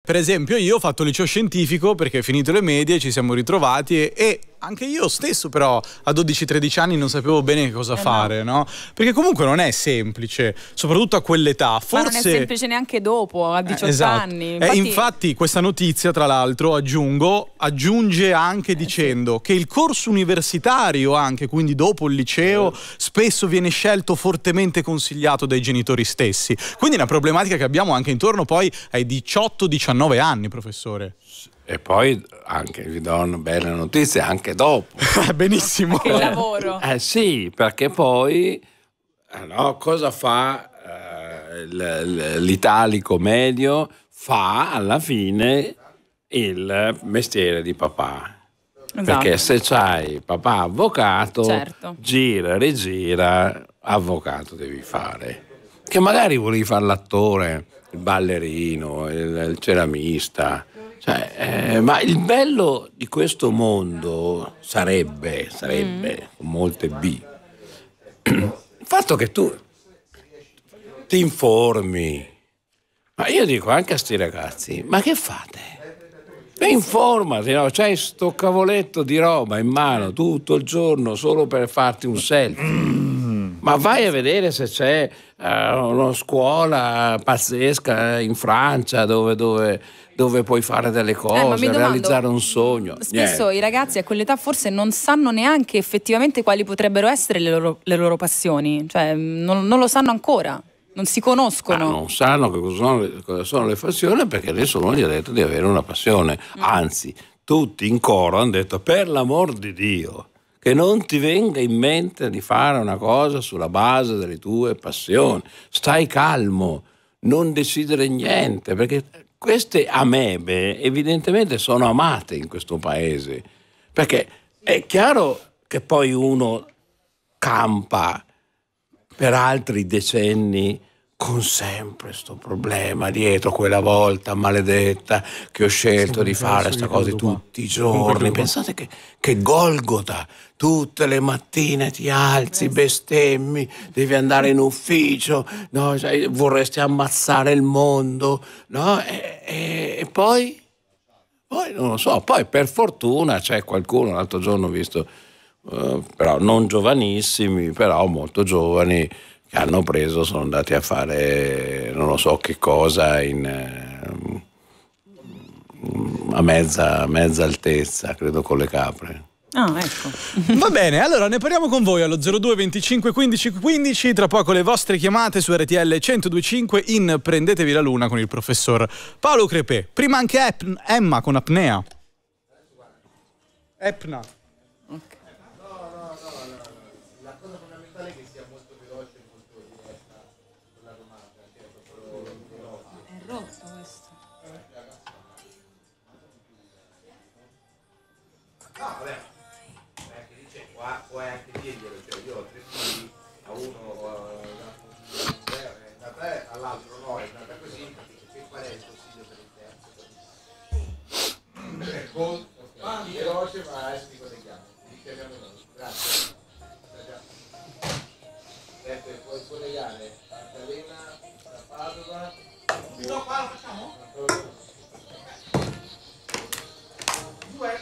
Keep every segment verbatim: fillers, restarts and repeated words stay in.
Per esempio io ho fatto il liceo scientifico perché finito le medie ci siamo ritrovati e, e anche io stesso però a dodici tredici anni non sapevo bene cosa eh fare, no. no? Perché comunque non è semplice, soprattutto a quell'età. Forse... Ma non è semplice neanche dopo, a diciotto eh, esatto. anni. Infatti... Eh, infatti questa notizia, tra l'altro, aggiungo, aggiunge anche eh, dicendo sì. che il corso universitario anche, quindi dopo il liceo, eh. spesso viene scelto fortemente consigliato dai genitori stessi. Quindi è una problematica che abbiamo anche intorno poi ai diciotto diciannove anni, professore. E poi anche vi do una bella notizia anche dopo. Benissimo. Che lavoro. Eh sì, perché poi eh no, cosa fa eh, l'italico medio? Fa alla fine il mestiere di papà. Esatto. Perché se c'hai papà avvocato, certo. gira, rigira, avvocato devi fare. Che magari volevi fare l'attore, il ballerino, il, il ceramista. Cioè, eh, ma il bello di questo mondo sarebbe, sarebbe, mm. con molte B, il fatto che tu ti informi. Ma io dico anche a sti ragazzi, ma che fate? E informati, no? C'hai sto cavoletto di roba in mano tutto il giorno solo per farti un selfie. Mm. Ma vai a vedere se c'è uh, una scuola pazzesca in Francia dove... dove dove puoi fare delle cose, eh, domando, realizzare un sogno. Spesso Niente. I ragazzi a quell'età forse non sanno neanche effettivamente quali potrebbero essere le loro, le loro passioni, cioè non, non lo sanno ancora, non si conoscono. Ah, non sanno che cosa sono, cosa sono le passioni perché nessuno gli ha detto di avere una passione, mm. anzi tutti in coro hanno detto per l'amor di Dio che non ti venga in mente di fare una cosa sulla base delle tue passioni, stai calmo, non decidere niente perché... Queste amebe evidentemente sono amate in questo paese, perché è chiaro che poi uno campa per altri decenni con sempre sto problema dietro, quella volta maledetta che ho scelto sì, di fare questa cosa tutti i giorni. Pensate che, che Golgota, tutte le mattine ti alzi, bestemmi, devi andare in ufficio, no? Cioè, vorresti ammazzare il mondo, no? E, e, e poi, poi non lo so, poi per fortuna c'è qualcuno, l'altro giorno ho visto, uh, però non giovanissimi, però molto giovani, che hanno preso, sono andati a fare non lo so che cosa in, eh, a mezza, a mezza altezza, credo con le capre. Ah, ecco. Va bene, allora ne parliamo con voi allo zero due venticinque quindici quindici, tra poco le vostre chiamate su R T L centodue e cinque in Prendetevi la Luna con il professor Paolo Crepè. Prima anche Ep- Emma con apnea. Epna. Okay. No, no, no, no, la cosa fondamentale è che sia molto veloce e molto diretta sulla domanda, che è proprio veloce. È rotto questo. No, vabbè. Anche dice qua, puoi anche dirglielo, cioè io ho tre figli, a uno è andata all'altro no, è andata così, che qual è il consiglio per il terzo? Con veloce, ma adesso ti colleghiamo, ti chiamiamo noi, grazie. Aspetta, puoi collegare Maddalena da Padova. No, qua lo facciamo? Due.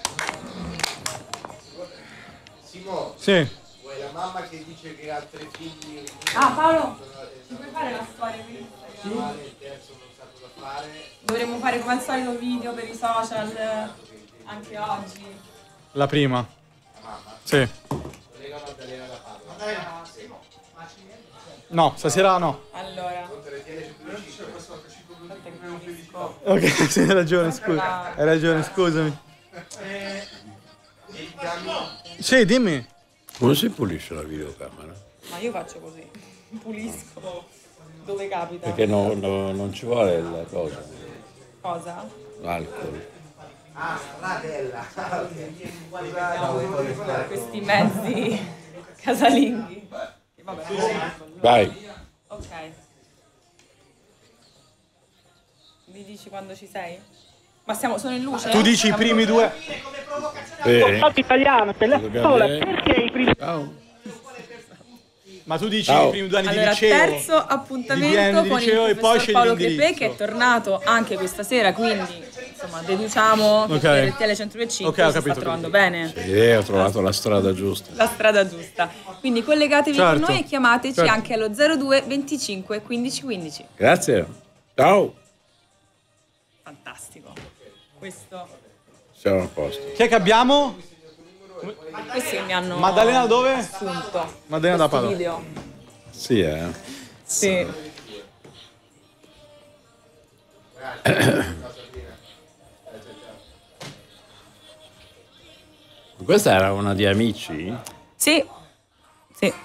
Simo, sì. Vuoi la mamma che dice che ha tre figli? Ah, Paolo, ci puoi fare la storia per Instagram? Il terzo non sa cosa fare. Dovremmo fare come al solito video per i social anche oggi. La prima. La mamma? Sì. Collega Maddalena da Padova. No, stasera no. Allora. Ok, sì, hai ragione, scusa. Hai ragione, scusami. Sì, dimmi. Come si pulisce la videocamera? Ma io faccio così, pulisco dove capita. Perché no, no, non ci vuole la cosa. Cosa? L'alcol. Ah, fratella. Questi mezzi casalinghi. Vabbè, vai. Ok. Mi dici quando ci sei? Ma siamo, sono in luce? Tu dici i primi due. Lo Stato italiano te la sola perché i primi. Ciao. Ma tu dici Ciao. i primi due anni Allora, di liceo? terzo Di appuntamento di con liceo il e poi professor scegli Paolo Crepè, l'indirizzo. che è tornato anche questa sera, quindi insomma deduciamo che Ok. per R T L centodue e cinque Ok, ho si sta capito, trovando capito. bene. Sì, ho trovato la strada giusta. La strada giusta. Quindi collegatevi Certo. con noi e chiamateci Certo. anche allo zero due venticinque quindici quindici. Grazie. Ciao. Fantastico. Questo. Siamo a posto. Chi è che abbiamo? Questi che mi hanno Maddalena dove? assunto. Maddalena da Questo Padova. video. Sì, eh. Sì. Questa era una di Amici? Sì. Sì.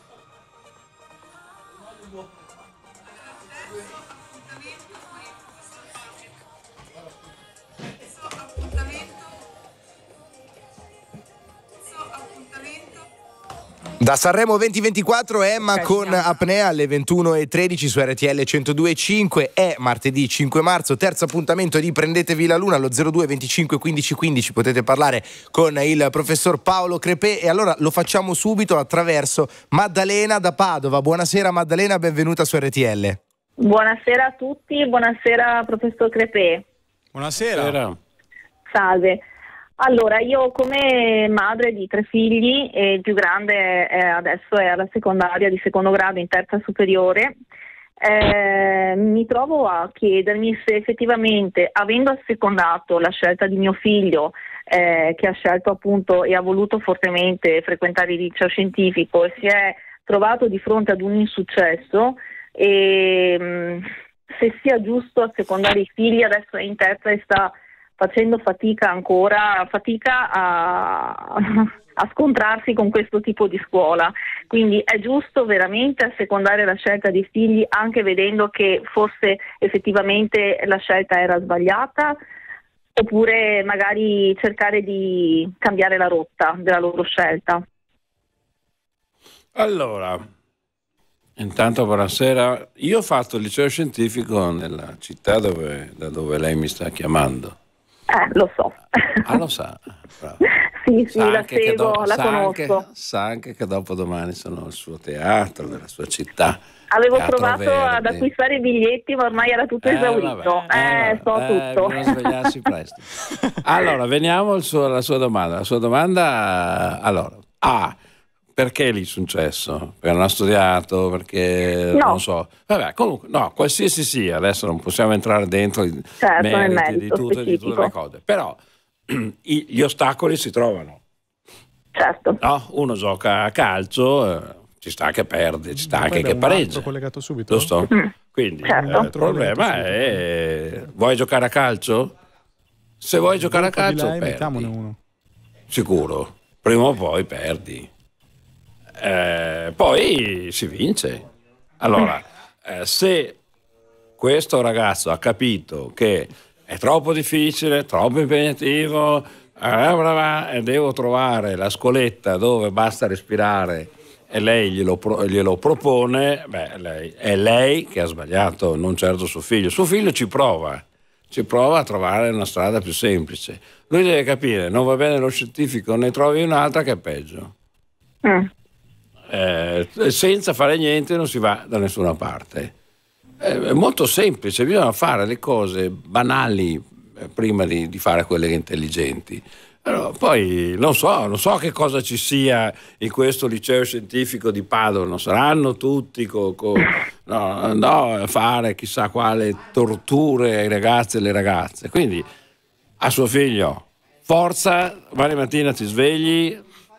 Da Sanremo duemilaventiquattro Emma Ok, con siamo. Apnea alle ventuno e tredici su R T L centodue e cinque. È martedì cinque marzo, terzo appuntamento di Prendetevi la Luna allo zero due venticinque quindici quindici. Potete parlare con il professor Paolo Crepè e allora lo facciamo subito attraverso Maddalena da Padova. Buonasera Maddalena, benvenuta su R T L. Buonasera a tutti, buonasera professor Crepè. Buonasera. Era. Salve. Allora, io come madre di tre figli, e il più grande è, adesso è alla secondaria di secondo grado in terza superiore, eh, mi trovo a chiedermi se effettivamente, avendo assecondato la scelta di mio figlio, eh, che ha scelto appunto e ha voluto fortemente frequentare il liceo scientifico e si è trovato di fronte ad un insuccesso, e, mh, se sia giusto assecondare i figli. Adesso è in terza e sta facendo fatica ancora, fatica a, a scontrarsi con questo tipo di scuola. Quindi è giusto veramente assecondare la scelta dei figli, anche vedendo che forse effettivamente la scelta era sbagliata, oppure magari cercare di cambiare la rotta della loro scelta? Allora, intanto buonasera. Io ho fatto il liceo scientifico nella città dove, da dove lei mi sta chiamando. Eh, lo so. Ah, lo sa. Bravo. Sì, sì, Sa la anche che seguo, do- la sa anche- conosco. sa anche che dopodomani sono al suo teatro, nella sua città. Avevo Teatro provato ad Verdi. acquistare i biglietti, ma ormai era tutto Eh, esaurito. vabbè, Eh, eh, so vabbè, tutto. bisogna svegliarsi presto. Allora, veniamo al suo- alla sua domanda. La sua domanda, allora, A, perché l'insuccesso? Perché non ha studiato, perché No. non so. Vabbè, comunque, no, qualsiasi sia, adesso non possiamo entrare dentro i Certo, nel meriti di merito tutte, di tutte le specifico. cose. Però i- gli ostacoli si trovano. Certo. No? Uno gioca a calcio, eh, ci sta che perde, ci sta anche che pareggia. collegato subito. Giusto? Quindi Certo. eh, il problema è: vuoi giocare a calcio? Se vuoi giocare a calcio, perdi. uno. Sicuro, prima o poi perdi. Eh, poi si vince. Allora, eh, se questo ragazzo ha capito che è troppo difficile, troppo impegnativo, eh, e devo trovare la scoletta dove basta respirare, e lei glielo, pro- glielo propone, beh, lei, è lei che ha sbagliato, non certo suo figlio. Suo figlio ci prova, ci prova a trovare una strada più semplice. Lui deve capire, non va bene lo scientifico, ne trovi un'altra che è peggio. Mm. Eh, senza fare niente non si va da nessuna parte. Eh, È molto semplice, bisogna fare le cose banali eh, prima di, di fare quelle intelligenti. Allora, poi non so, non so che cosa ci sia in questo liceo scientifico di Padova, non saranno tutti co, co- no, no, a fare chissà quale torture ai ragazzi e alle ragazze. Quindi a suo figlio, forza, domani mattina ti svegli,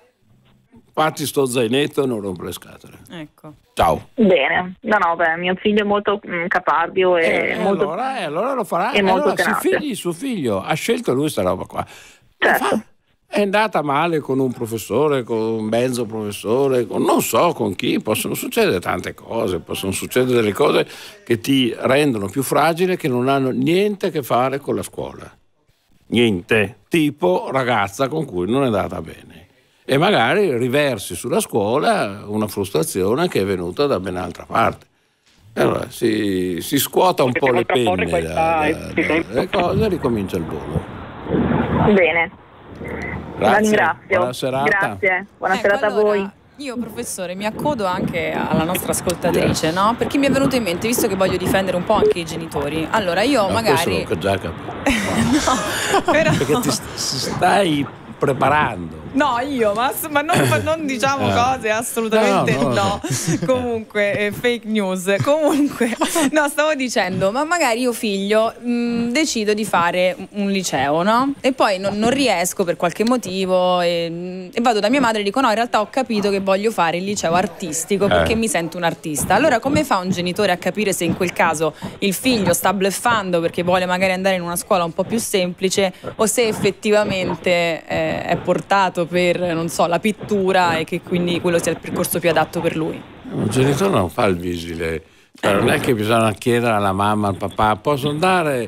fatti sto zainetto e non rompere le scatole. Ecco. Ciao. Bene. No, no, beh, mio figlio è molto mm, caparbio e E molto... allora, e allora lo farà. è E molto allora si tenace. figli suo figlio, ha scelto lui sta roba qua. Lo Certo. fa. È andata male con un professore, con un mezzo professore, con non so con chi, possono succedere tante cose, possono succedere delle cose che ti rendono più fragile, che non hanno niente a che fare con la scuola. Niente. Tipo ragazza con cui non è andata bene. E magari riversi sulla scuola una frustrazione che è venuta da ben altra parte. Allora si, si scuota un po' le penne da, da- dalle cose e ricomincia il volo. Bene. La Grazie, ringrazio. buona serata. Grazie. Buona Ecco, serata a allora, voi. Io, professore, mi accodo anche alla nostra ascoltatrice, no? Perché mi è venuto in mente, visto che voglio difendere un po' anche i genitori. Allora, io No, magari... questo l'ho già capito. no, però... Perché ti st- stai preparando. No, io, ma, ma non, ma non diciamo cose assolutamente No, no, no. no. Comunque, eh, fake news. Comunque, no, stavo dicendo, ma magari io figlio mh, decido di fare un liceo, no? E poi non, non riesco per qualche motivo e, e vado da mia madre e dico no, in realtà ho capito che voglio fare il liceo artistico perché Eh. mi sento un artista. Allora come fa un genitore a capire se in quel caso il figlio sta bluffando perché vuole magari andare in una scuola un po' più semplice o se effettivamente eh, è portato per, non so, la pittura e che quindi quello sia il percorso più adatto per lui? Un genitore non fa il vigile, cioè, non è che bisogna chiedere alla mamma, al papà, posso andare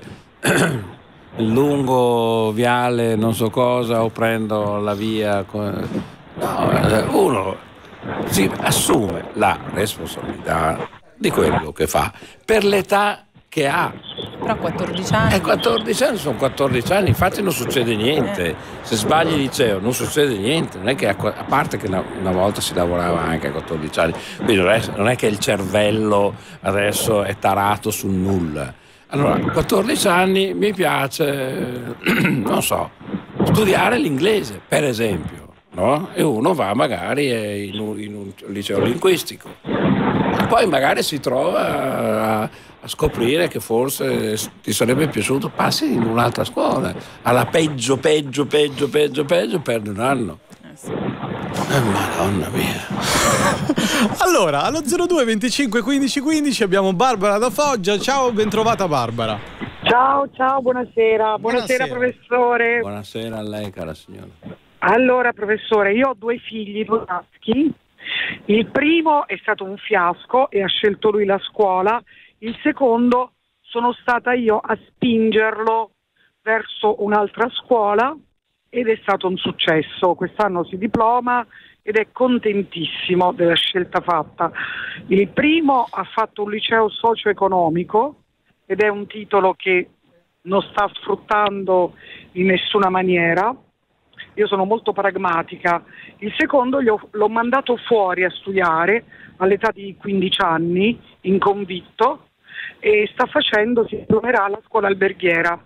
il lungo viale non so cosa o prendo la via? No, uno si assume la responsabilità di quello che fa per l'età che ha. Però a quattordici anni. E quattordici anni sono quattordici anni, infatti non succede niente. Se sbagli il liceo non succede niente, non è che a, a parte che una, una volta si lavorava anche a quattordici anni, quindi non è, non è che il cervello adesso è tarato sul nulla. Allora, a quattordici anni mi piace, non so, studiare l'inglese, per esempio, no? E uno va magari in un, in un liceo linguistico. E poi magari si trova a, a scoprire che forse ti sarebbe piaciuto, passi in un'altra scuola, alla peggio, peggio, peggio, peggio, peggio, perdi un anno. Eh, Madonna mia. Allora, allo zero due venticinque quindici quindici abbiamo Barbara da Foggia. Ciao, bentrovata Barbara. Ciao, ciao, buonasera. Buonasera, Buonasera. professore. Buonasera a lei, cara signora. Allora, professore, io ho due figli, due maschi. Il primo è stato un fiasco e ha scelto lui la scuola. Il secondo sono stata io a spingerlo verso un'altra scuola ed è stato un successo. Quest'anno si diploma ed è contentissimo della scelta fatta. Il primo ha fatto un liceo socio-economico ed è un titolo che non sta sfruttando in nessuna maniera. Io sono molto pragmatica. Il secondo gli ho, l'ho mandato fuori a studiare all'età di quindici anni, in convitto, e sta facendo, si diplomerà alla scuola alberghiera,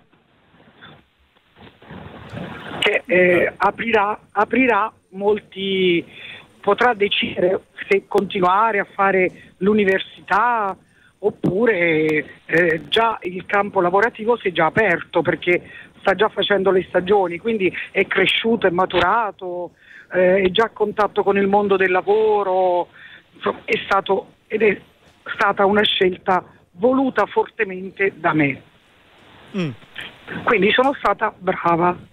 che eh, aprirà, aprirà molti, potrà decidere se continuare a fare l'università oppure eh, già il campo lavorativo si è già aperto perché sta già facendo le stagioni, quindi è cresciuto, è maturato, eh, è già a contatto con il mondo del lavoro, insomma, è stato ed è stata una scelta voluta fortemente da me. Mm. Quindi sono stata brava.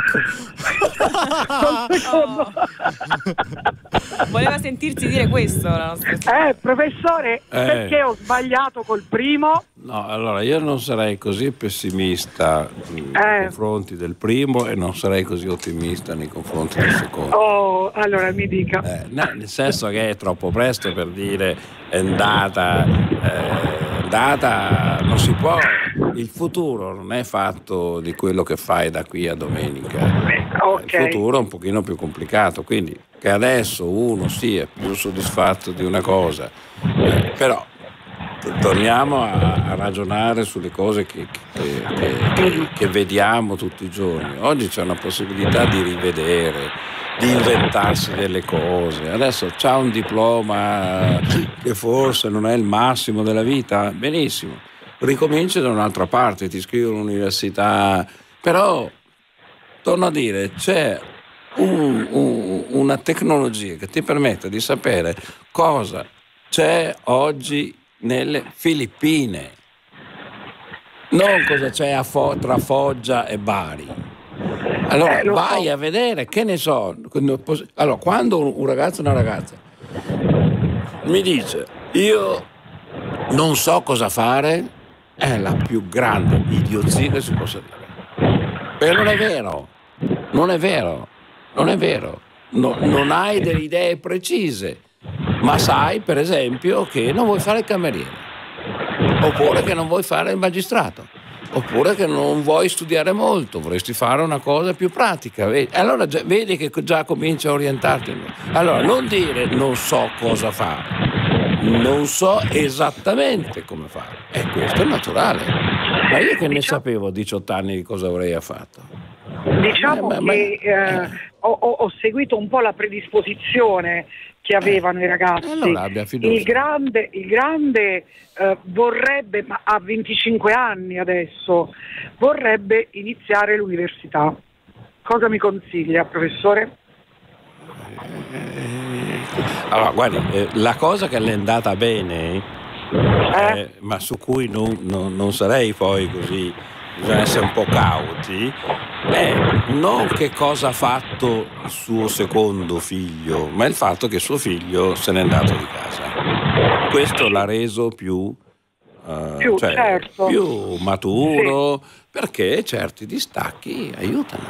Oh. Voleva sentirsi dire questo la nostra... Eh, professore, Eh. perché ho sbagliato col primo? No, allora io non sarei così pessimista nei Eh. confronti del primo e non sarei così ottimista nei confronti del secondo. Oh, allora mi dica. Eh, no, nel senso che è troppo presto per dire è andata, eh, è andata, non si può. Il futuro non è fatto di quello che fai da qui a domenica. Ok. Il futuro è un pochino più complicato, quindi che adesso uno sia più soddisfatto di una cosa, eh, però t- torniamo a, a ragionare sulle cose che, che, che, che, che vediamo tutti i giorni. Oggi c'è una possibilità di rivedere, di inventarsi delle cose. Adesso c'ha un diploma che forse non è il massimo della vita, benissimo, ricominci da un'altra parte, ti iscrivi all'università, però torno a dire, c'è un, un, una tecnologia che ti permette di sapere cosa c'è oggi nelle Filippine, non cosa c'è a Fo- tra Foggia e Bari. Allora Eh, lo vai so. a vedere, che ne so. Allora, quando un un ragazzo o una ragazza mi dice io non so cosa fare, è la più grande idiozia che si possa dire. Perché non è vero, non è vero, non è vero. No, non hai delle idee precise, ma sai per esempio che non vuoi fare il cameriere, oppure che non vuoi fare il magistrato. oppure che non vuoi studiare molto, vorresti fare una cosa più pratica. Vedi? Allora già, vedi che già comincia a orientarti. Allora non dire non so cosa fare, non so esattamente come fare. E questo è naturale. Ma io che ne sapevo a diciotto anni di cosa avrei fatto? Diciamo eh, ma, che eh, ho, ho seguito un po' la predisposizione che avevano i ragazzi. Allora abbia fiducia. Il grande, il grande eh, vorrebbe, ma ha venticinque anni adesso, vorrebbe iniziare l'università. Cosa mi consiglia, professore? Allora, guardi, eh, la cosa che le è andata bene, Eh? eh, ma su cui non, non, non sarei poi così, bisogna essere un po' cauti, è non che cosa ha fatto il suo secondo figlio, ma il fatto che suo figlio se n'è andato di casa. Questo l'ha reso più, eh, Più, cioè, certo. più maturo, perché certi distacchi aiutano.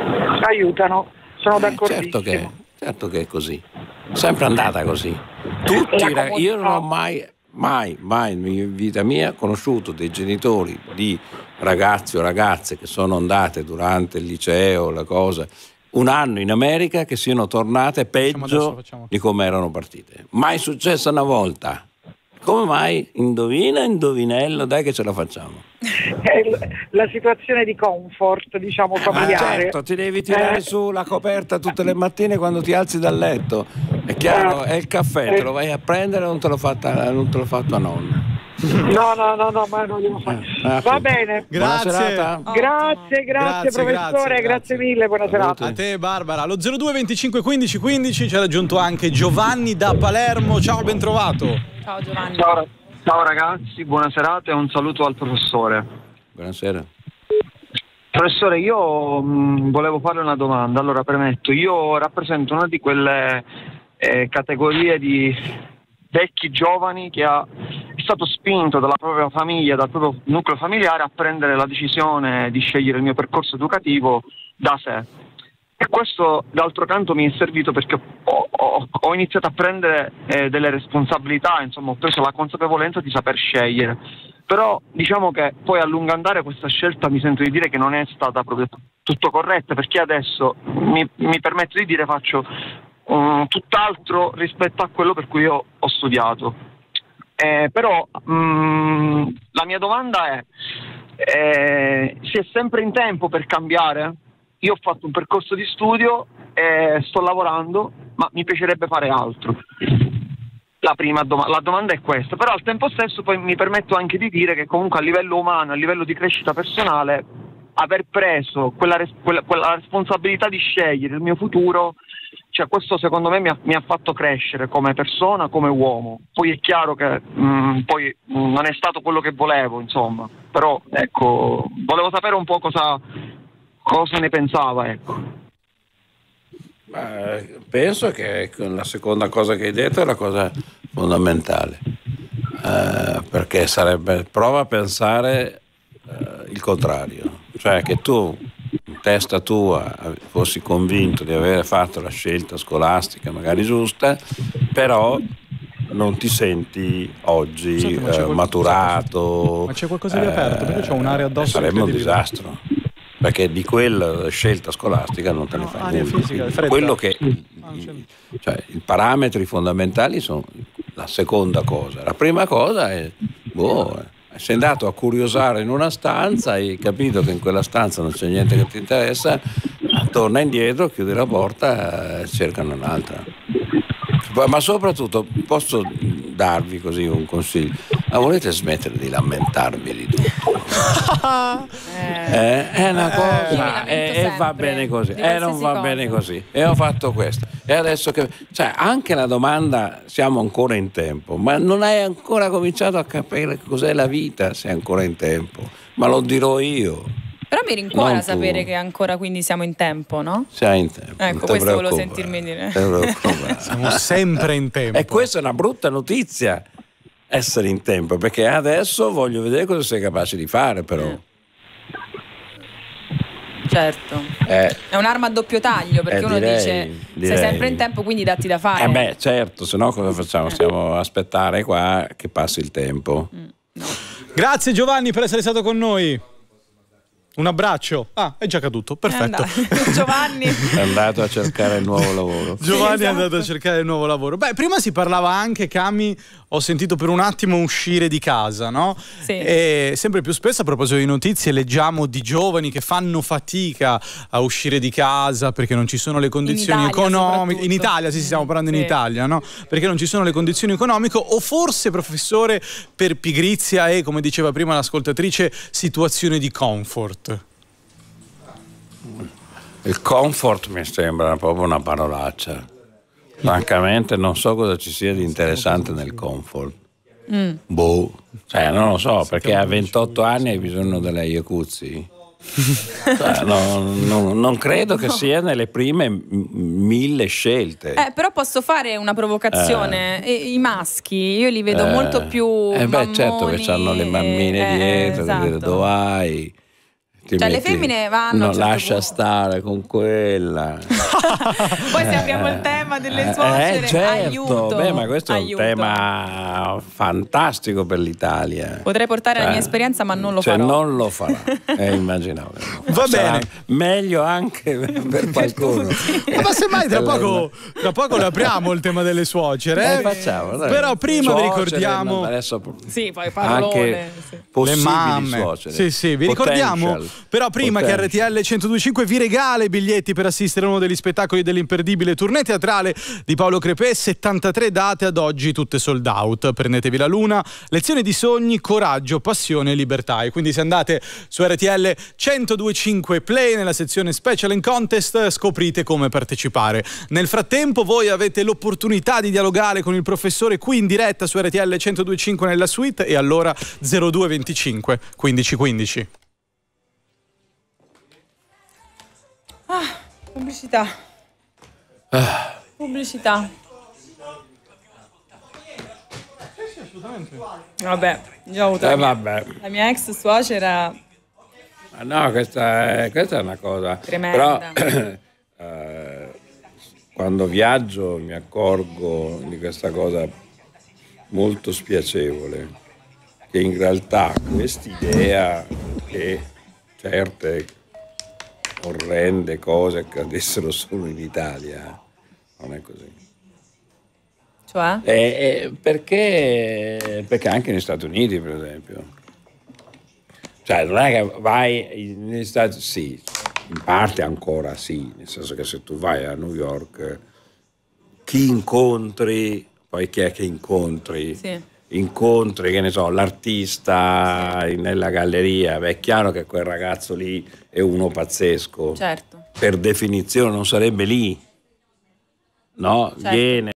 Aiutano, sono Eh, d'accordissimo. certo che, certo che è così, sempre andata così. Tutti, La i rag- io non ho comodità. mai, mai, mai in vita mia conosciuto dei genitori di ragazzi o ragazze che sono andate durante il liceo, la cosa, un anno in America, che siano tornate Facciamo adesso, peggio facciamo. di come erano partite. Mai successa una volta. Come mai? Indovina, indovinello, dai che ce la facciamo. È l- la situazione di comfort, diciamo, Ma familiare. certo, ti devi tirare Eh, su la coperta tutte le mattine quando ti alzi dal letto. È chiaro, è il caffè, te lo vai a prendere, non te l'ho fatta, non te l'ho fatto a nonna. No, no, no, no, ma non devo fare. Ah, Va sì. bene. Grazie. Buona serata. Grazie, grazie, Grazie, professore, grazie, grazie, grazie. mille, buona serata. A te Barbara. Allo zero due venticinque quindici quindici ci ha raggiunto anche Giovanni da Palermo. Ciao, ben trovato. Ciao Giovanni. Ciao, ciao ragazzi, buona serata e un saluto al professore. Buonasera. Professore, io mh, volevo farle una domanda. Allora, premetto, io rappresento una di quelle eh, categorie di vecchi giovani che ha, è stato spinto dalla propria famiglia, dal proprio nucleo familiare a prendere la decisione di scegliere il mio percorso educativo da sé. E questo, d'altro canto, mi è servito perché ho, ho, ho iniziato a prendere eh, delle responsabilità, insomma, ho preso la consapevolezza di saper scegliere. Però diciamo che poi a lungo andare questa scelta mi sento di dire che non è stata proprio tutto corretta, perché adesso mi, mi permetto di dire faccio um, tutt'altro rispetto a quello per cui io ho studiato. Eh, però um, la mia domanda è, eh, si è sempre in tempo per cambiare? Io ho fatto un percorso di studio e sto lavorando, ma mi piacerebbe fare altro. La prima doma- la domanda è questa, però al tempo stesso poi mi permetto anche di dire che comunque a livello umano, a livello di crescita personale, aver preso quella, res- quella, quella responsabilità di scegliere il mio futuro, cioè questo secondo me mi ha, mi ha fatto crescere come persona, come uomo. Poi è chiaro che mh, poi mh, non è stato quello che volevo, insomma, però ecco, volevo sapere un po' cosa, cosa ne pensava, ecco. Ma penso che la seconda cosa che hai detto è la cosa fondamentale, eh, perché sarebbe, prova a pensare eh, il contrario, cioè che tu in testa tua fossi convinto di aver fatto la scelta scolastica magari giusta, però non ti senti oggi Scusate, ma c'è eh, qual- maturato. Ma c'è qualcosa di aperto, perché c'ho un'area addosso Sarebbe un incredibile. disastro, perché di quella scelta scolastica non te ne No, fai aria nulla. fisica, fredda. Quello che Ah, c'è- cioè, i parametri fondamentali sono la seconda cosa. La prima cosa è boh, eh, sei andato a curiosare in una stanza, hai capito che in quella stanza non c'è niente che ti interessa, torna indietro, chiudi la porta e cercano un'altra. Ma soprattutto posso darvi così un consiglio: ma volete smettere di lamentarvi di tutto? Eh, è una Io mi cosa lamento e, e va sempre, bene così di e non qualsiasi va cosa. bene così e ho fatto questo e adesso che, cioè, anche la domanda siamo ancora in tempo, ma non hai ancora cominciato a capire cos'è la vita, sei ancora in tempo, ma lo dirò io, Però mi rincuora Non tu. sapere che ancora quindi siamo in tempo, no? sei in tempo. Ecco, non te questo volevo preoccupare, sentirmi dire. te preoccupare. Siamo sempre in tempo. E questa è una brutta notizia, essere in tempo, perché adesso voglio vedere cosa sei capace di fare, però. Certo. Eh, È un'arma a doppio taglio, perché Eh, uno direi, dice direi. sei sempre in tempo, quindi datti da fare. eh beh, certo, se no cosa facciamo? Stiamo a aspettare qua che passi il tempo. Grazie Giovanni per essere stato con noi. Un abbraccio. Ah, è già caduto, perfetto. Giovanni è andato a cercare il nuovo lavoro. Giovanni sì, esatto. è andato a cercare il nuovo lavoro. Beh, prima si parlava anche, Cami, ho sentito per un attimo uscire di casa, no? Sì. E sempre più spesso a proposito di notizie leggiamo di giovani che fanno fatica a uscire di casa perché non ci sono le condizioni in Italia, economiche. In Italia, sì, sì, stiamo parlando sì. in Italia, no? Perché non ci sono le condizioni economiche o forse, professore, per pigrizia e, come diceva prima l'ascoltatrice, situazione di comfort. Il comfort mi sembra proprio una parolaccia. Francamente non so cosa ci sia di interessante nel comfort. Mm. Boh, cioè non lo so, perché a ventotto anni hai bisogno della jacuzzi. Cioè, no, no, non credo che sia nelle prime m- mille scelte. Eh, però posso fare una provocazione. Eh. I maschi, io li vedo Eh, molto più eh beh, mammoni, certo che hanno le mammine eh, dietro, esatto. dove vai. Ti Cioè, le metti- femmine vanno a No, un certo lascia punto. stare con quella. Poi se apriamo il tema delle suocere, eh, certo. aiuto. Beh, ma questo aiuto. è un tema fantastico per l'Italia. Potrei portare Cioè, la mia esperienza, ma non lo cioè, farò. non lo farà. Eh, immaginavo. che non lo Va farà. bene. Meglio anche per qualcuno. Eh, ma semmai tra poco, tra poco lo apriamo il tema delle suocere. Eh, Eh, facciamo, dai. Però prima vi Suocere, ricordiamo adesso Sì, poi parolone. anche sì. possibili le mamme. suocere. Sì, sì, vi Potential. ricordiamo però prima Potential. che R T L centodue e cinque vi regala i biglietti per assistere a uno degli spettacoli dell'imperdibile tournée teatrale di Paolo Crepè, settantatré date ad oggi tutte sold out. Prendetevi la luna, lezioni di sogni, coraggio, passione e libertà. E quindi se andate su R T L centodue e cinque Play nella sezione Special and Contest scoprite come partecipare. Nel frattempo voi avete l'opportunità di dialogare con il professore qui in diretta su R T L centodue e cinque nella suite e allora zero due venticinque quindici quindici. Ah, pubblicità. Ah. Pubblicità. Vabbè, già ho avuto Eh, la, mia, vabbè. la mia ex suocera. Ma no, questa è, questa è una cosa. Tremenda. Però eh, quando viaggio mi accorgo di questa cosa molto spiacevole, che in realtà quest'idea che certe orrende cose accadessero solo in Italia non è così. Cioè? Eh, eh, perché, perché anche negli Stati Uniti, per esempio. Cioè, non è che vai negli Stati Uniti, sì, in parte ancora sì, nel senso che se tu vai a New York, chi incontri, poi chi è che incontri? Sì. Incontri, che ne so, l'artista nella galleria, beh, è chiaro che quel ragazzo lì è uno pazzesco. Certo. Per definizione non sarebbe lì, no? Certo. Viene